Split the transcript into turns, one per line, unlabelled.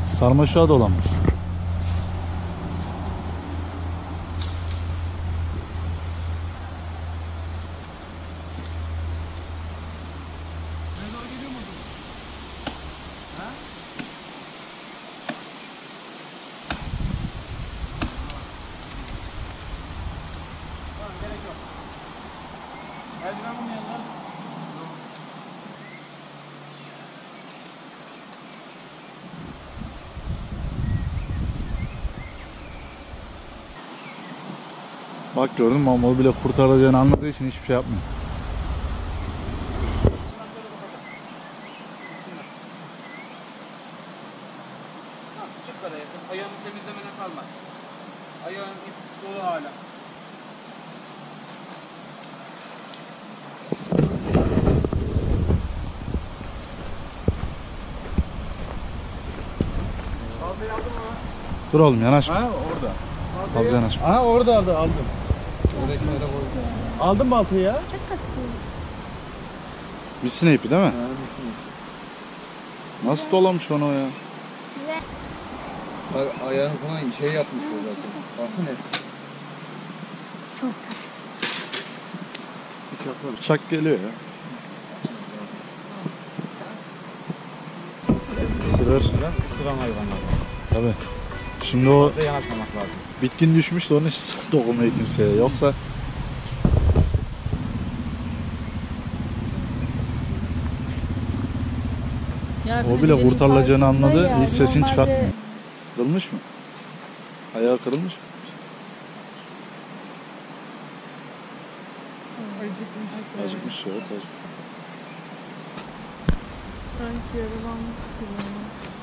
Sarmaşığa dolanmış.
Eldiven bunun yanında.
Bak gördün mü, mamuyu bile kurtaracağını anladığı için hiçbir şey yapmıyor.
Çık karaya. Ayağını temizlemeden salma. Ayağın ip dolu hala. Baltayı aldın mı?
Dur oğlum, yanaşma.
Ha orada.
Az yanaşma.
Aha orada aldım. Aldım baltayı ya.
Misine ipi değil mi? Nasıl dolamış onu o ya?
Ayağını falan şey yapmış o zaten. Baksana.
Bıçak geliyor ya. Isırır.
Isıran hayvanlar.
Tabii. Şimdi o
Orada yanaşmamak lazım.
bitkin düşmüş de onun hiç dokunmuyor kimseye. Yoksa o bile kurtarılacağını anladı. Hiç sesini çıkartmıyor. Kırılmış mı? Ayağı kırılmış mı?
Acıkmış.
Acıkmış, evet.
Sanki yaralanmış gibi.